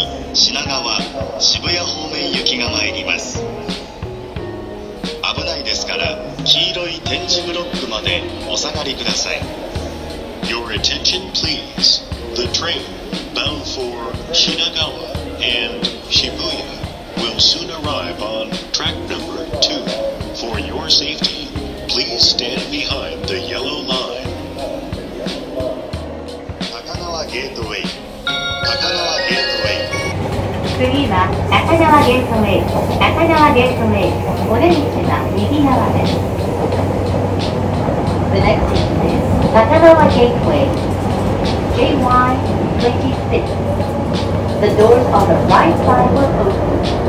品川、渋谷方面行きが参ります。危ないですから黄色い点字ブロックまでお下がりください。 Your attention please. The train bound for Shinagawa and Shibuya will soon arrive on track number 2. For your safety, please stand behind the yellow line. 高輪ゲートウェイ、高輪ゲートウェイ。 次は高輪ゲートウェイ、高輪ゲートウェイ、お出口は右側です。The next station is 高輪ゲートウェイ、JY26. The doors on the right side will open.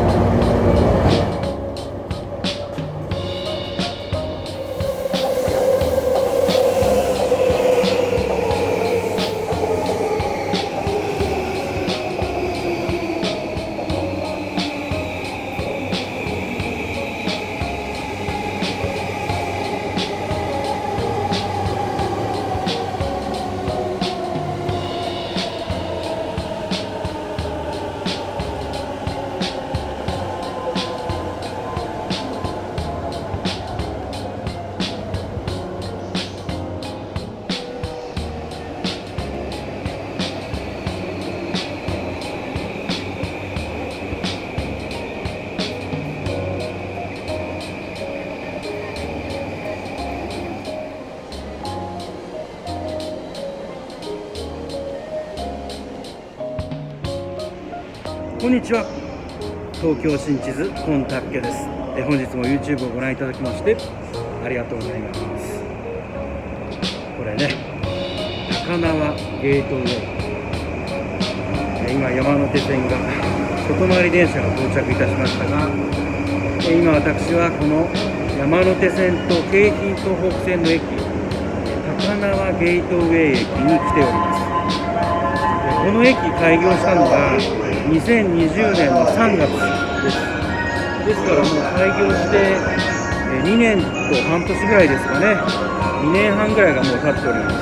こんにちは。東京新地図コンタッケです。本日も YouTube をご覧いただきましてありがとうございます。これね、高輪ゲートウェイ、今山手線が外回り電車が到着いたしましたが、今私はこの山手線と京浜東北線の駅、高輪ゲートウェイ駅に来ております。この駅開業したのが2020年の3月です。ですからもう開業して2年と半年ぐらいですかね。2年半ぐらいがもう経っております。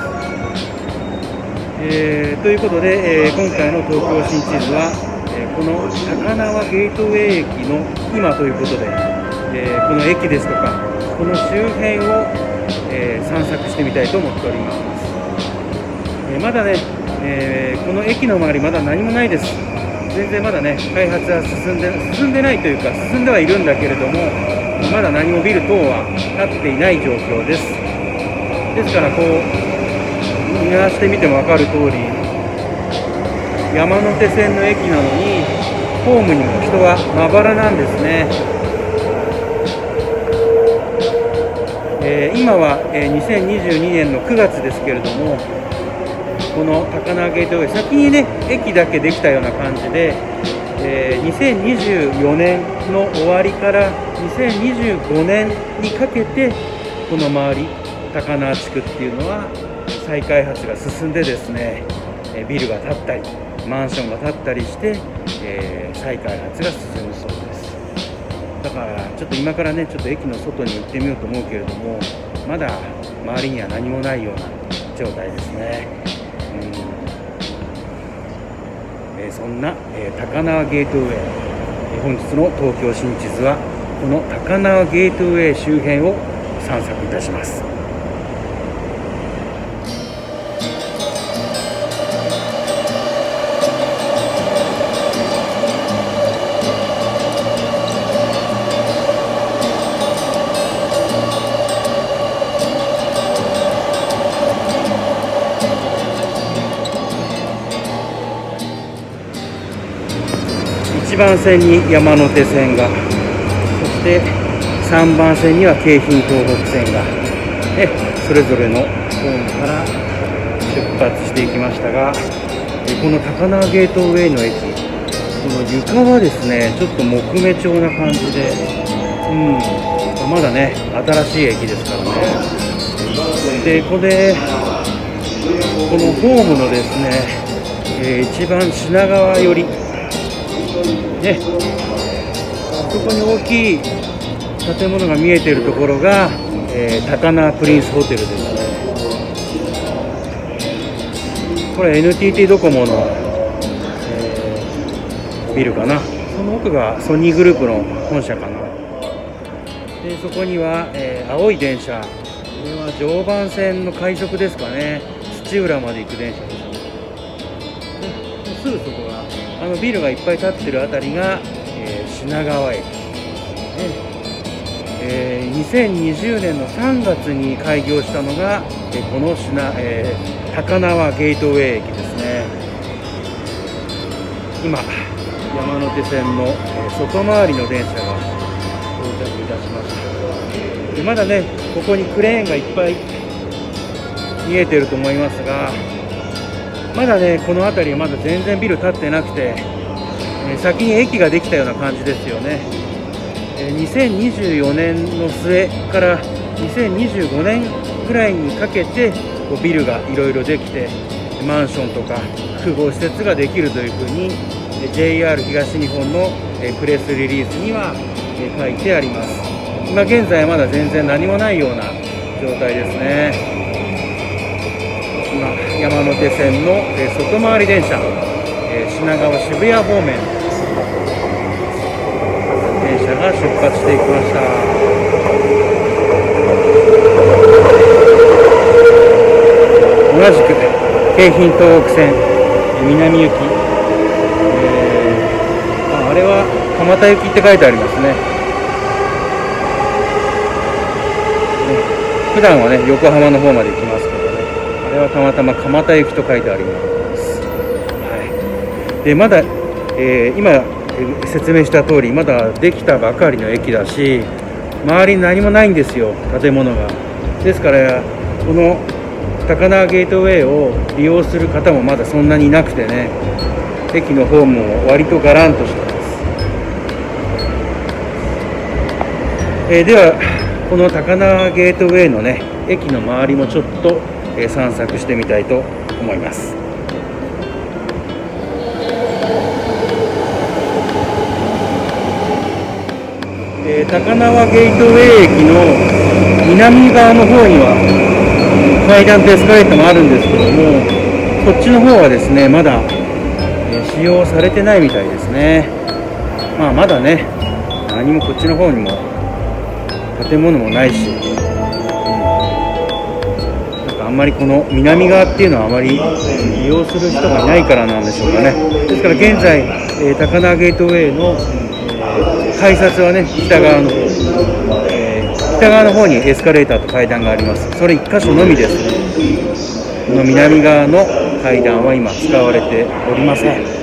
ということで、今回の東京新地図は、この高輪ゲートウェイ駅の今ということで、この駅ですとかこの周辺を、散策してみたいと思っております。まだね、この駅の周りまだ何もないです。全然まだね、開発は進んでないというか、進んではいるんだけれども、まだ何もビル等は建っていない状況です。ですからこう見回してみても分かる通り、山手線の駅なのにホームにも人はまばらなんですね。今は、2022年の9月ですけれども、この高輪ゲートウェイ、先にね駅だけできたような感じで、2024年の終わりから2025年にかけてこの周り高輪地区っていうのは再開発が進んでですね、ビルが建ったりマンションが建ったりして、再開発が進むそうです。だからちょっと今からねちょっと駅の外に行ってみようと思うけれども、まだ周りには何もないような状態ですね。そんな、高輪ゲートウェイ、本日の東京新地図はこの高輪ゲートウェイ周辺を散策いたします。1番線に山手線が、そして3番線には京浜東北線が、それぞれのホームから出発していきましたが、この高輪ゲートウェイの駅、この床はですねちょっと木目調な感じで、まだね新しい駅ですからね。でこれこのホームのですね、一番品川寄りね、そこに大きい建物が見えているところが、高輪プリンスホテルですね。これ NTT ドコモの、 ビルかな。その奥がソニーグループの本社かな。でそこには、青い電車、これは常磐線の快速ですかね。土浦まで行く電車です。すぐそこがビルがいっぱい建ってるあたりが、品川駅、2020年の3月に開業したのが、この高輪ゲートウェイ駅ですね。今山手線の、外回りの電車が到着いたしました。でまだねここにクレーンがいっぱい見えてると思いますが、まだねこの辺りはまだ全然ビル建ってなくて、先に駅ができたような感じですよね。2024年の末から2025年くらいにかけてこうビルがいろいろできて、マンションとか複合施設ができるというふうに JR 東日本のプレスリリースには書いてあります。今現在はまだ全然何もないような状態ですね。今山手線の外回り電車、品川渋谷方面電車が出発していきました。同じく京浜東北線南行き、あれは蒲田行きって書いてありますね。普段はね横浜の方まで行きますけどね、あれはたまたま蒲田行きと書いてあります。はい、でまだ、今説明した通りまだできたばかりの駅だし、周りに何もないんですよ、建物が。ですからこの高輪ゲートウェイを利用する方もまだそんなにいなくてね、駅のホームも割とガランとしてます。ではこの高輪ゲートウェイのね駅の周りもちょっと、散策してみたいと思います。高輪ゲートウェイ駅の南側の方には階段とエスカレーターもあるんですけども、こっちの方はですねまだ使用されてないみたいですね。まだね何もこっちの方にも建物もないし、なんかあんまりこの南側っていうのはあまり利用する人がいないからなんでしょうかね。ですから現在、高輪ゲートウェイの、改札はね北側の方、北側の方にエスカレーターと階段があります。それ1箇所のみですね。この南側の階段は今使われておりません。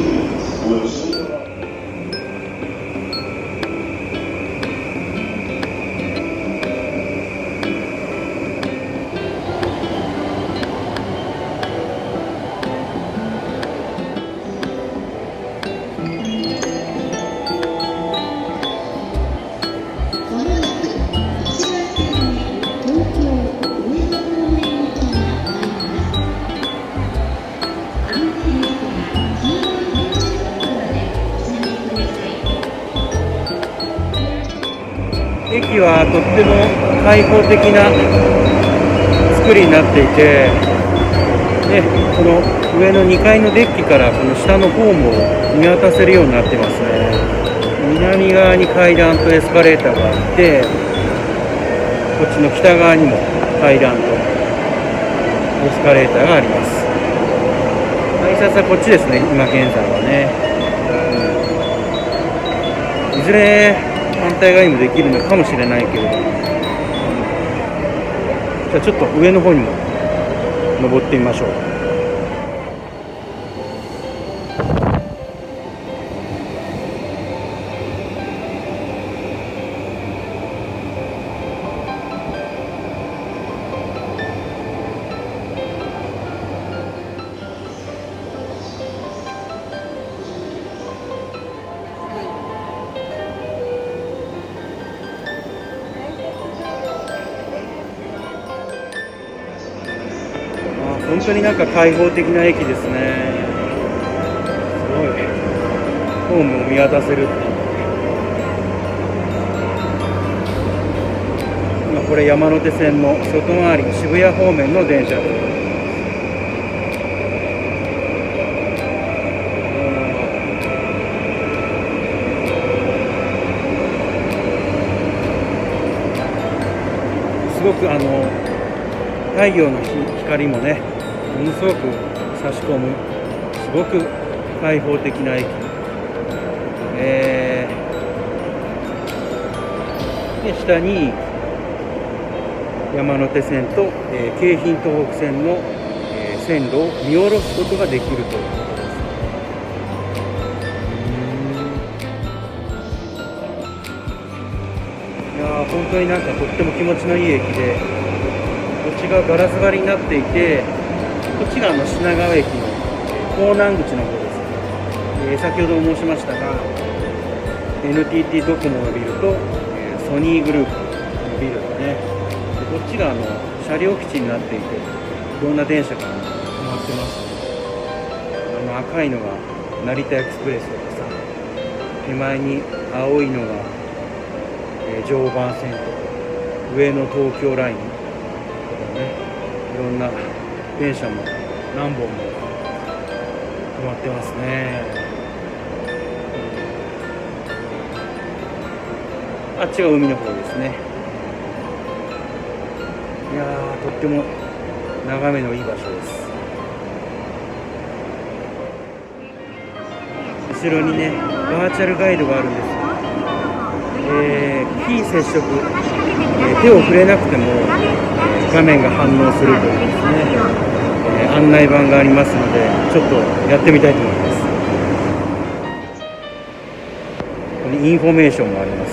駅はとっても開放的な作りになっていて、この上の2階のデッキからこの下のホームを見渡せるようになってますね。南側に階段とエスカレーターがあって、こっちの北側にも階段とエスカレーターがあります。改札はこっちですね、今現在はね。いずれ反対側にもできるのかもしれないけれど、じゃあちょっと上の方にも登ってみましょう。本当になんか開放的な駅ですね。すごいホームを見渡せるっていう。今これ山手線の外回り渋谷方面の電車です。 ごく太陽の光もねものすごく差し込むすごく開放的な駅、で下に山手線と、京浜東北線の、線路を見下ろすことができるということです。いやー本当になんかとっても気持ちのいい駅で、こっちがガラス張りになっていて、こっちが品川駅の港南口の方です。先ほど申しましたが NTT ドコモのビルとソニーグループのビルがね、でこっちが車両基地になっていて、いろんな電車が止まってます、ね、赤いのが成田エクスプレスとかさ、手前に青いのが、常磐線とか上の東京ラインとかね、いろんな電車も何本も止まってますね。あっちが海の方ですね。いやーとっても眺めのいい場所です。後ろにねバーチャルガイドがあるんですよ。非接触、手を触れなくても画面が反応するというですね、案内板がありますのでちょっとやってみたいと思います。ここにインフォメーションもあります。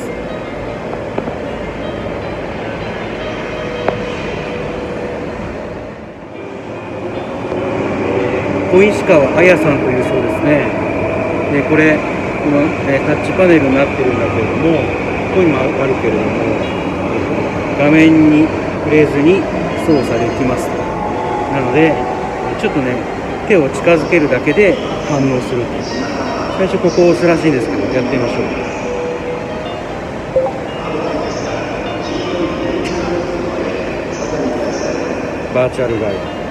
小石川彩さんというそうですね。でこれこの、タッチパネルになってるんだけれども、ここにもあるけれども画面に触れずに操作できます。なのでちょっとね手を近づけるだけで反応する。最初ここを押すらしいんですけど、やってみましょう。バーチャルガイド。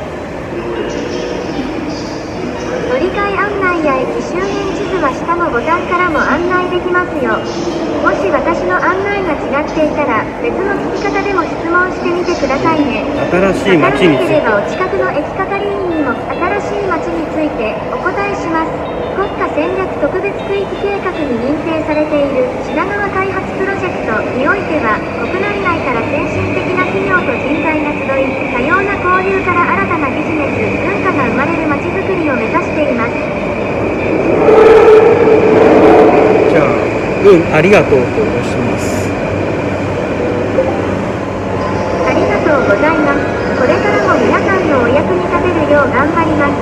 乗り換え案内や駅周辺地図は下のボタンからも案内できますよ。もし私の案内が違っていたら別の聞き方でも質問してみてくださいね。 新しい街について、 わからなければお近くの駅係員にも新しい街についてお答えします。国家戦略特別区域計画に認定されている品川開発プロジェクトにおいては、国内外から先進的な企業と人材が集い、多様な交流から新たなビジネス文化が生まれる街づくりを目指しています。 じゃあありがとうと申します。 ありがとうございます。これからも皆さんのお役に立てるよう頑張ります。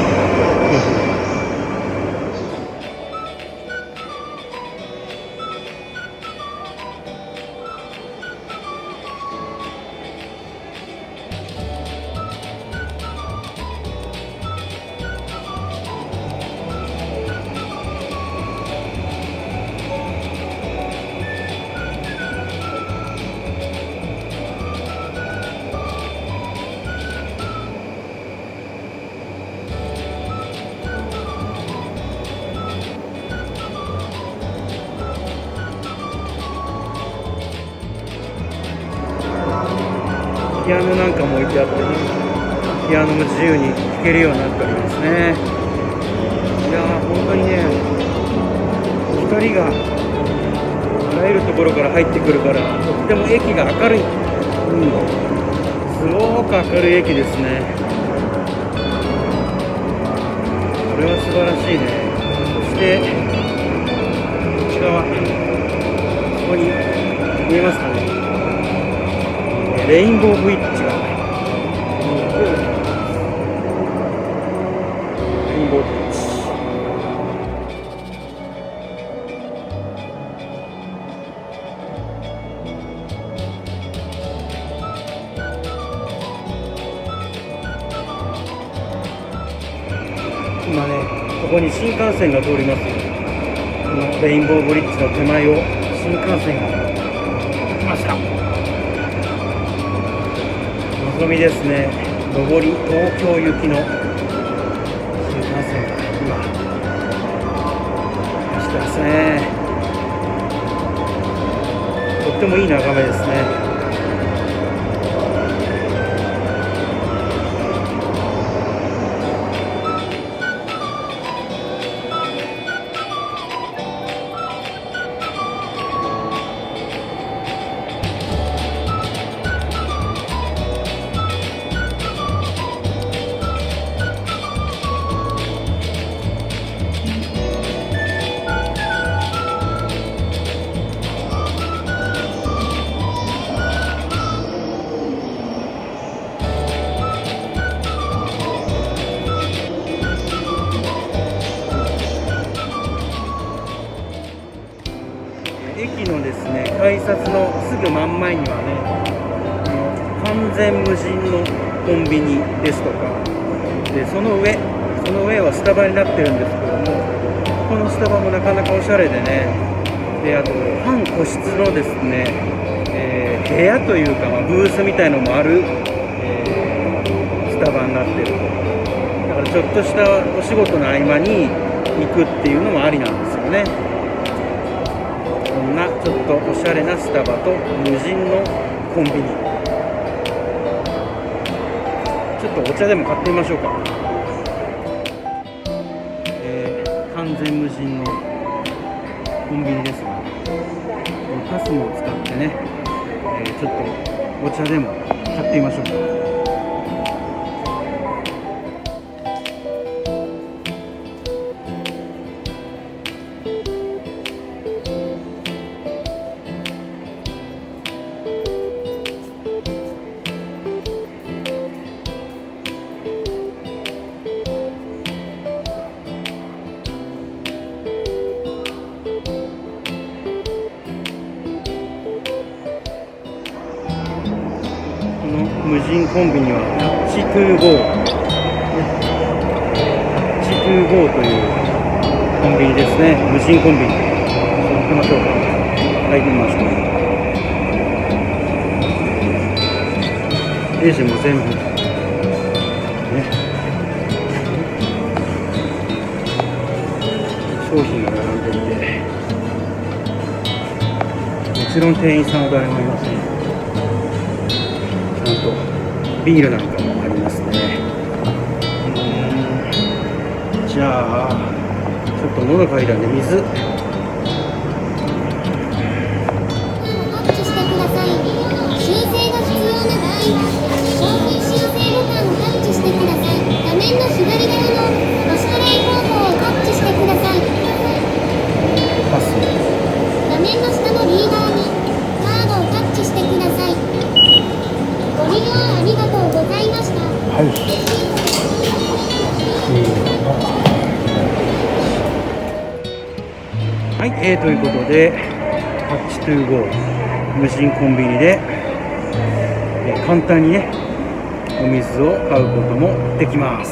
ピアノなんかも置いてあってね、ピアノも自由に弾けるようになっておりますね。いやー本当にね、光があらゆるところから入ってくるから、とっても駅が明るい、すごく明るい駅ですね。これは素晴らしいね。そしてこっち側、ここに見えますかね、レインボーブリッジが、レインボーブリッジ。今ね、ここに新幹線が通ります。このレインボーブリッジの手前を新幹線が来ました。のぞみですね。上り東京行きの新幹線が今走ってますね。とってもいい眺めですね。 駅のですね改札のすぐ真ん前にはね、完全無人のコンビニですとかで、その上はスタバになってるんですけども、このスタバもなかなかおしゃれでね、であと半個室のですね、部屋というか、ブースみたいのもある、スタバになってると。だからちょっとしたお仕事の合間に行くっていうのもありなんですよね。こんなちょっとおしゃれなスタバと無人のコンビニ、ちょっとお茶でも買ってみましょうか。完全無人のコンビニですが、パスも使ってね、ちょっとお茶でも買ってみましょうか。無人コンビニはタッチトゥーゴー、タッチトゥーゴーというコンビニですね。無人コンビニ、行きましょうか。入ってみましょう。レジも全部ね、商品が並んでいて、もちろん店員さんは誰もいません。ちゃんとビールなんかもありますね。じゃあちょっと喉かいたんで水。 タッチしてください。修正が必要な場合、商品修正ボタンをタッチしてください。画面の左側のマストレイ方法をタッチしてください。 パス。 画面の下のリーダーにカードをタッチしてください。ご利用ありがとうございました。 はい。はい、ということでタッチトゥーゴー無人コンビニで、簡単にねお水を買うこともできます。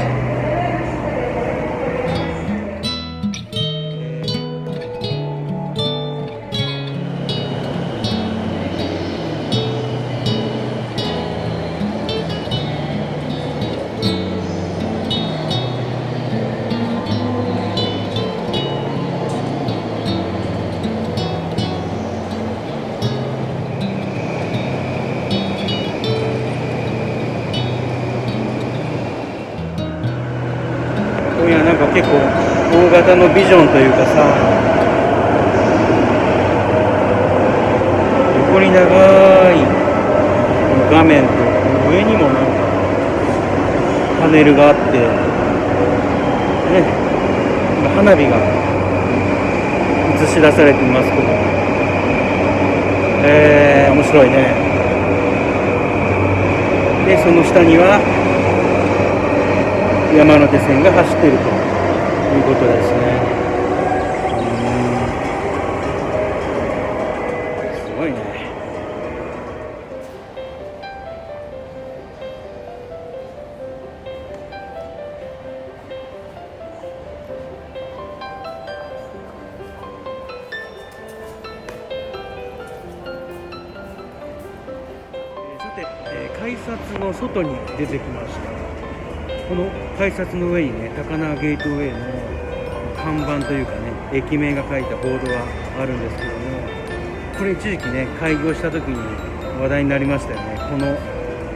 いや、なんか結構大型のビジョンというかさ、横に長い画面と上にもなんかパネルがあってね、花火が映し出されていますけど、面白いね。でその下には山手線が走っているということですね。すごいね。さて、改札の外に出てきました。この改札の上にね、高輪ゲートウェイの看板というかね、駅名が書いたボードがあるんですけども、これ一時期ね、開業した時に話題になりましたよね。この、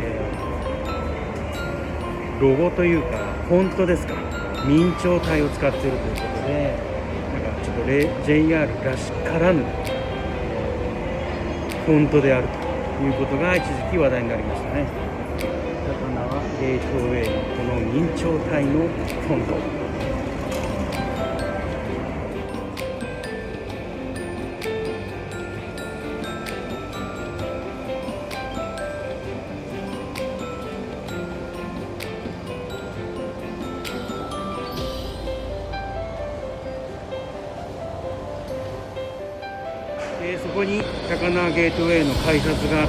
ロゴというかフォントですか、明朝体を使っているということで、なんかちょっとJR らしからぬ、フォントであるということが一時期話題になりましたね。高輪ゲートウェイのこの明朝体のフォント、 そこに高輪ゲートウェイの改札があって、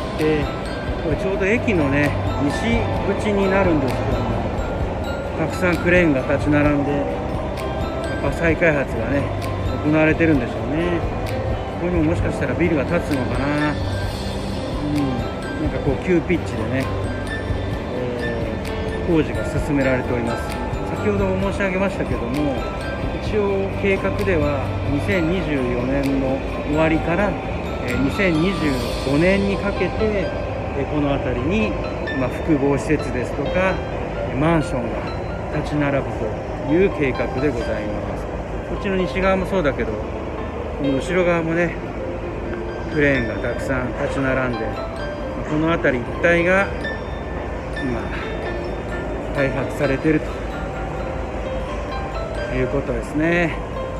これちょうど駅のね西口になるんですけども、たくさんクレーンが立ち並んで、やっぱ再開発がね行われてるんでしょうね。ここにももしかしたらビルが建つのかな。なんかこう急ピッチでね、工事が進められております。先ほども申し上げましたけども、一応計画では2024年の終わりから2025年にかけてこの辺りに複合施設ですとかマンションが立ち並ぶという計画でございます。こっちの西側もそうだけど、この後ろ側もねクレーンがたくさん立ち並んで、この辺り一帯が今開発されているということですね。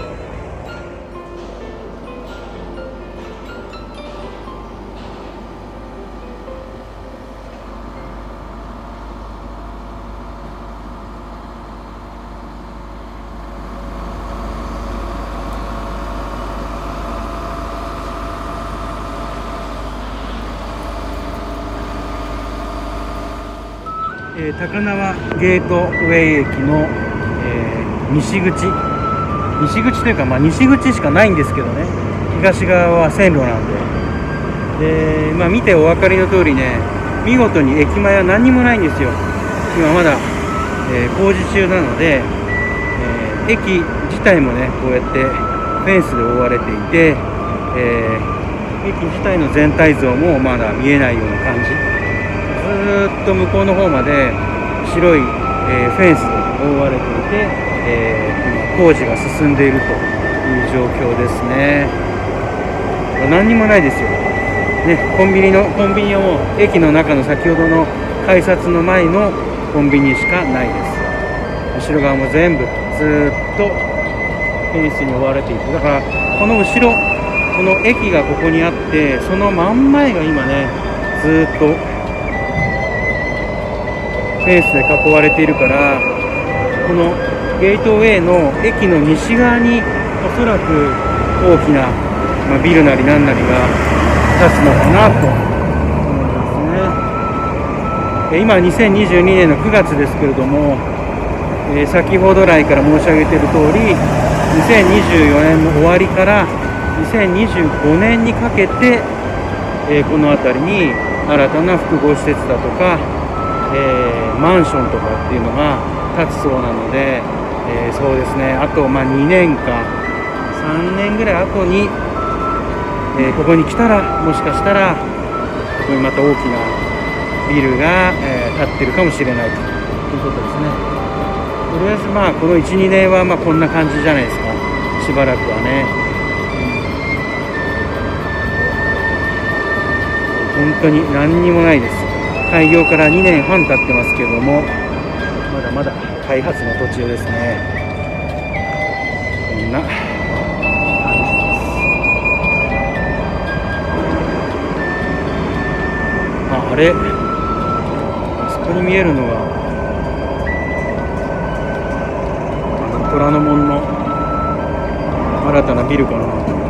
高輪ゲートウェイ駅の、西口というか、西口しかないんですけどね、東側は線路なんで、見てお分かりの通りね、見事に駅前は何にもないんですよ。今まだ、工事中なので、駅自体もねこうやってフェンスで覆われていて、駅自体の全体像もまだ見えないような感じ。ずーっと向こうの方まで白い、フェンスで覆われていて、今工事が進んでいるという状況ですね。何にもないですよ、ね、コンビニはもう駅の中の先ほどの改札の前のコンビニしかないです。後ろ側も全部ずーっとフェンスに覆われていて、だからこの後ろ、この駅がここにあって、その真ん前が今ねずーっとフェンスで囲われているから、このゲートウェイの駅の西側におそらく大きな、ビルなりなんなりが建つのかなと思いますね。今2022年の9月ですけれども、先ほど来から申し上げている通り、2024年の終わりから2025年にかけて、この辺りに新たな複合施設だとかマンションとかっていうのが建つそうなので、そうですね、あと2年か3年ぐらい後に、ここに来たら、もしかしたらここにまた大きなビルが、建ってるかもしれないということですね。とりあえずこの 1,2 年はこんな感じじゃないですか、しばらくはね。本当に何にもないです。開業から2年半経ってますけども、まだまだ開発の途中ですね。こんな感じです。あれ、あそこに見えるのが虎ノ門の新たなビルかな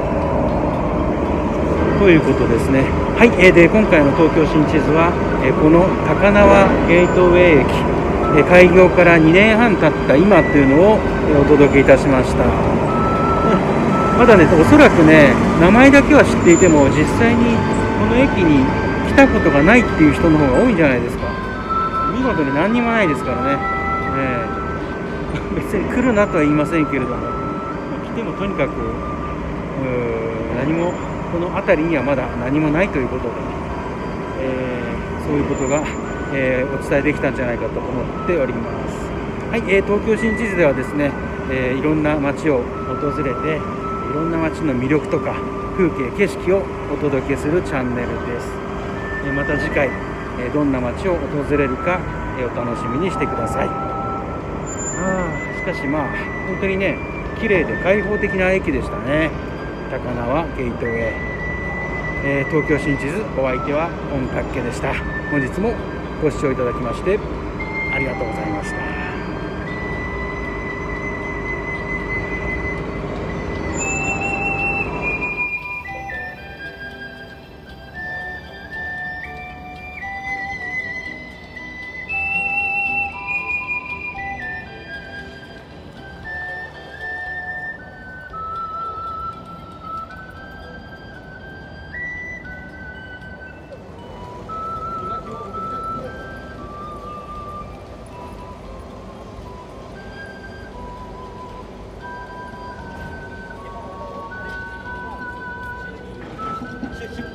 ということですね。はい、で今回の東京新地図は、この高輪ゲートウェイ駅、開業から2年半経った今というのを、お届けいたしました。まだね、おそらくね、名前だけは知っていても、実際にこの駅に来たことがないっていう人の方が多いんじゃないですか。見事に何にもないですからね。別に来るなとは言いませんけれども、来てもとにかく何も、この辺りにはまだ何もないということで、そういうことが、お伝えできたんじゃないかと思っております。はい、東京新地図ではですね、いろんな街を訪れて、いろんな街の魅力とか風景、景色をお届けするチャンネルです。また次回、どんな街を訪れるか、お楽しみにしてください。しかし本当にね、綺麗で開放的な駅でしたね。高輪ゲートウェイ、東京新地図、お相手はオンタッケでした。本日もご視聴いただきましてありがとうございました。 ちょっと引っ